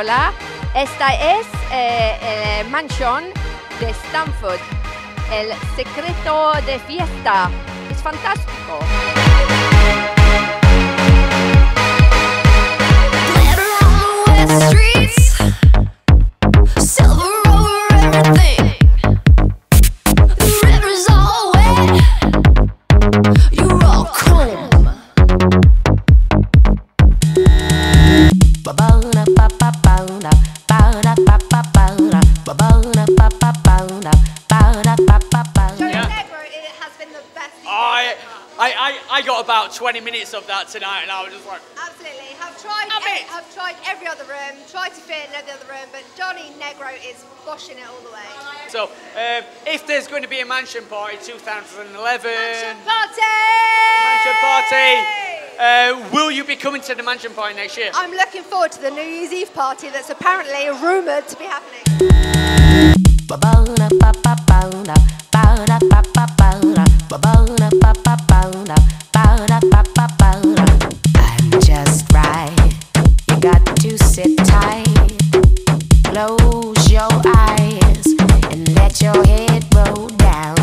hola. Esta es el mansión de Stanford. El secreto de fiesta. Es fantástico. Glitter on the wet streets, silver over everything. The river's all wet, you're all chrome. I got about 20 minutes of that tonight, and I was just like, absolutely. Have tried every other room, tried to fit in every other room, but Johnny Negro is boshing it all the way. So, if there's going to be a mansion party 2011, Mansion party, will you be coming to the mansion party next year? I'm looking forward to the New Year's Eve party that's apparently rumoured to be happening. I'm just right. You got to sit tight. Close your eyes and let your head roll down.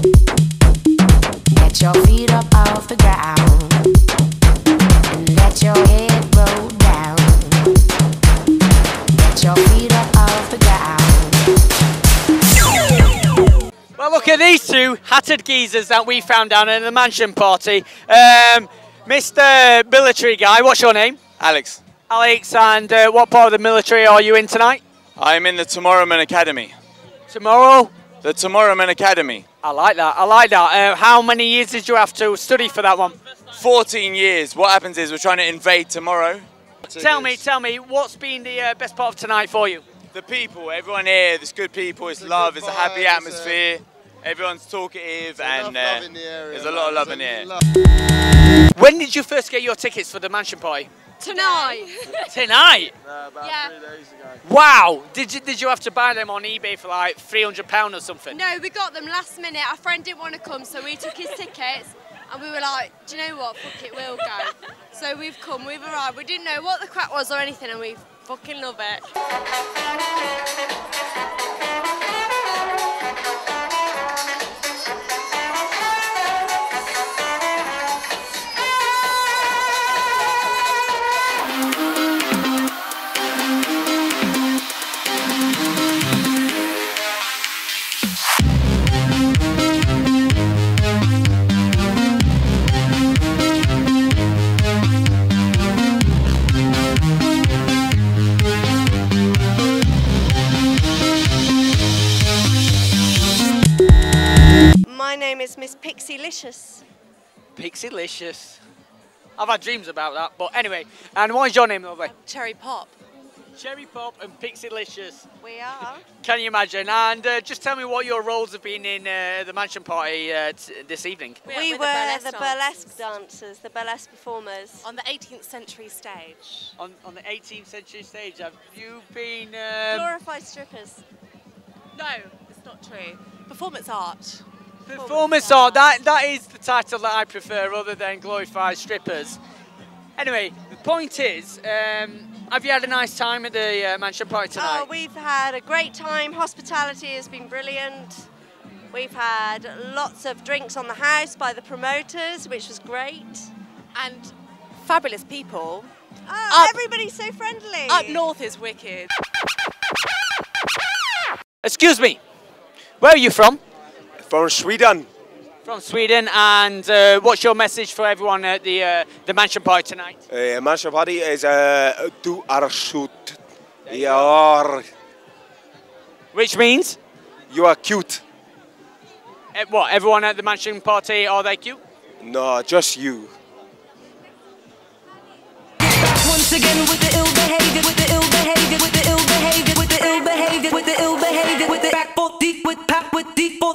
Get your feet up off the ground and let your head roll down. Get your feet up off the ground. Well, look at these two hatted geezers that we found down at the mansion party. Mr. Military guy, what's your name? Alex. Alex, and what part of the military are you in tonight? I'm in the Tomorrowman Academy. Tomorrow? The Tomorrowman Academy. I like that, I like that. How many years did you have to study for that one? 14 years. What happens is we're trying to invade tomorrow. Tell me, what's been the best part of tonight for you? The people, everyone here, there's good people, it's love, it's a happy atmosphere. Everyone's talkative and there's a lot of love in here. When did you first get your tickets for the mansion party? Tonight. Tonight? About 3 days ago. Wow! Did you have to buy them on eBay for like £300 or something? No, we got them last minute. Our friend didn't want to come, so we took his tickets and we were like, do you know what? Fuck it, we'll go. So we've come, we've arrived. We didn't know what the crack was or anything, and we fucking love it. My name is Miss Pixielicious. Pixielicious. I've had dreams about that, but anyway. And what is your name, lovely? Cherry Pop. Cherry Pop and Pixielicious. We are. Can you imagine? And just tell me what your roles have been in the mansion party this evening. We were the burlesque dancers, the burlesque performers. On the 18th century stage. On the 18th century stage, have you been... Glorified strippers. No, it's not true. Performance art. Performance art, that is the title that I prefer other than glorified strippers. Anyway, the point is, have you had a nice time at the mansion party tonight? Oh, we've had a great time. Hospitality has been brilliant. We've had lots of drinks on the house by the promoters, which was great. And fabulous people. Oh, everybody's so friendly. Up north is wicked. Excuse me, where are you from? From Sweden. From Sweden, and what's your message for everyone at the mansion party tonight? Mansion party is du är söt. Ja. Which means? You are cute. What, everyone at the mansion party, are they cute? No, just you. Once again with the ill behavior, with the ill behavior, with the ill behavior, with the ill behavior, with the ill behavior, with the back foot deep, with pap, with deep foot.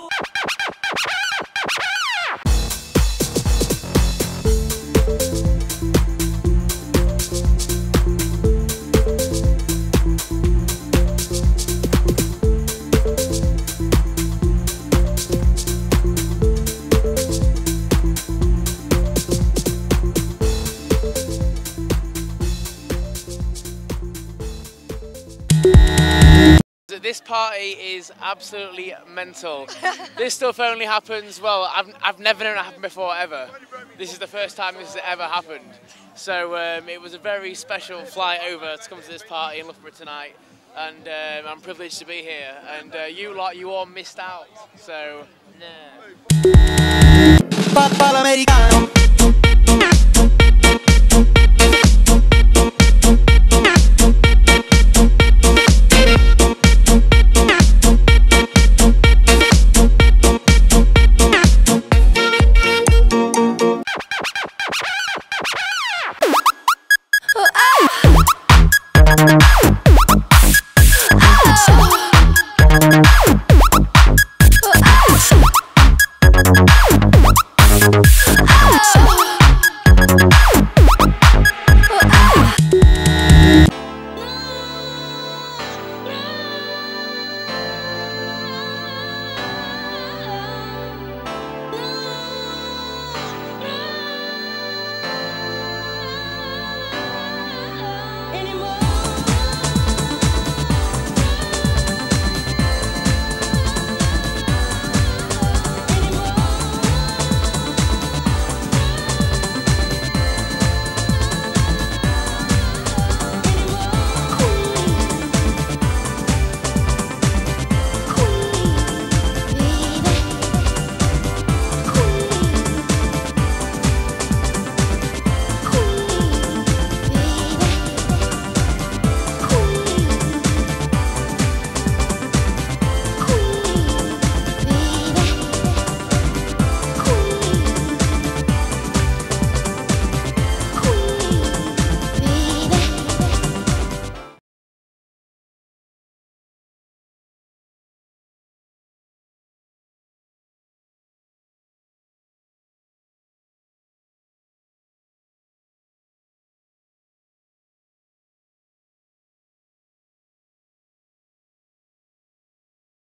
party is absolutely mental. This stuff only happens, well, I've never known it happen before ever. This is the first time this has ever happened. So it was a very special flight over to come to this party in Loughborough tonight. And I'm privileged to be here. And you all missed out. So, nah.